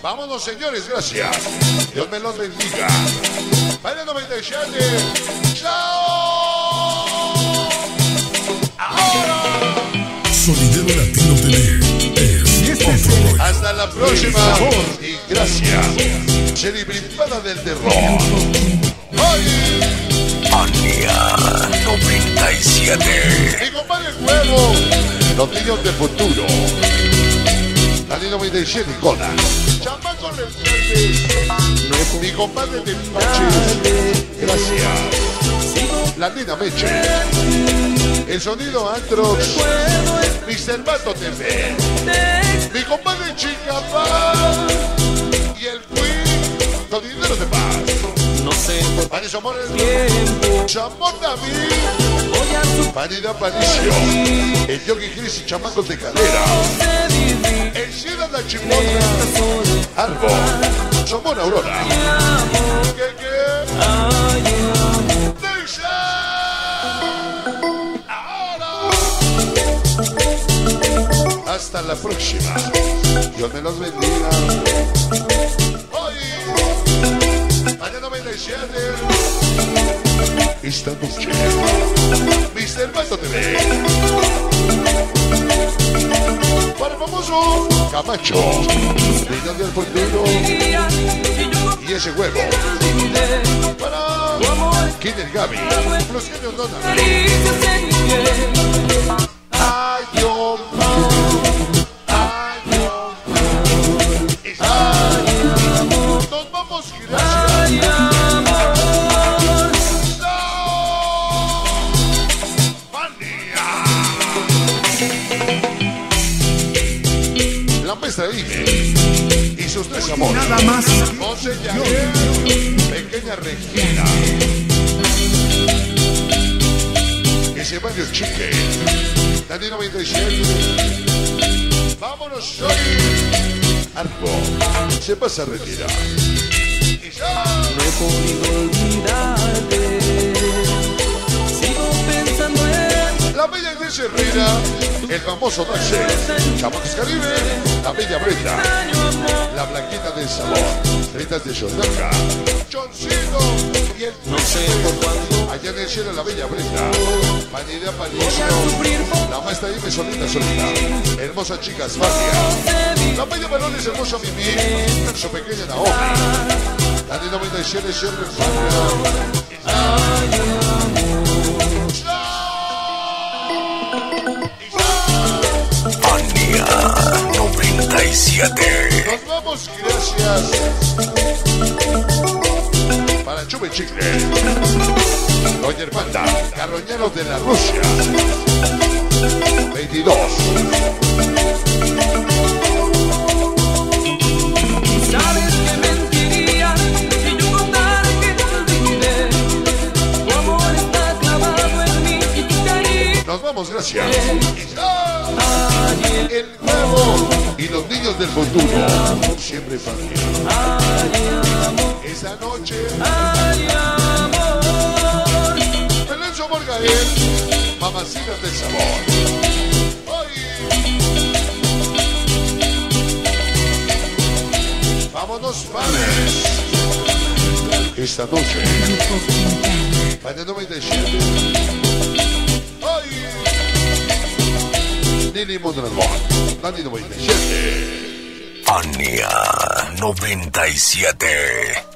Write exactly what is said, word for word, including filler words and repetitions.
Vámonos, señores, gracias. Dios me los bendiga. Para el noventa y siete. ¡Chao! Ahora. Sonidero Latino T V es otro rollo. Hasta la próxima. Y gracias. Serie Privada del terror. ¡Ay! Fania noventa y siete. Mi compadre el huevo. Los niños del futuro. Latino noventa y siete, Cola. Chamaco Rebeldes. Mi compadre de Paches. Gracias. La Nina Meche. El sonido Antrox. mister Mato T V. Mi compadre Chingapá. Y el Queen. Sonidero de Paz. No sé por Para eso, amor, tiempo. Chamón David. Voy a su Vanidad Panicio. El Yogi Gris y Chamacos de Calera. El Cira La Chimona. Arbo. Somos Aurora. ¿Qué, qué? ¡Dice! Ahora. Hasta la próxima. Dios me los bendiga. Hoy. Mañana noventa y siete. Esta noche. mister Mato T V. Para el famoso Camacho. Niños del futuro. Y ese huevo. Para Kinder Gaby. Los genios Donald. Ay, yo, ay, yo. Nos vamos, gracias. La maestra Ime y sus tres amores. Nada más. Monse Yael, pequeña Regina. Ese Mario Chique. Latino noventa y siete. Vámonos hoy. Arco se pasa a retirar. Y ya. No he podido olvidarte. Sigo pensando en La bella Iglesia Herrera, el famoso Taxi, Chamacos Caribe, la bella Brenda, la Blanquita del Sabor, Tritas de Chondaca, Choncito y el no sé por cuándo. allá en el cielo la bella Brenda, Vanidad Panicio, la maestra Ime solita, solita, hermosa chica Fania, la bella Balones, hermosa Mimi, su pequeña Naomi, la de noventa y siete, Sherry Fania. Fania noventa y siete. Nos vamos, gracias. Para Chume Chicle. Doña Hermanda, Carroñeros de la Rusia. veintidós. Sabes que mentiría si yo contara que te olvidé. Tu amor está clavado en mí y tu cariño. Nos vamos, gracias. El nuevo y los niños del futuro. Siempre familia. Esa noche. Feliz amor, Gael. Mamacitas del sabor. Hoy. Vámonos, padres. Esta noche. Para el noventa y siete. Hoy. Nini Mondragón. Nani noventa y siete. Fania noventa y siete.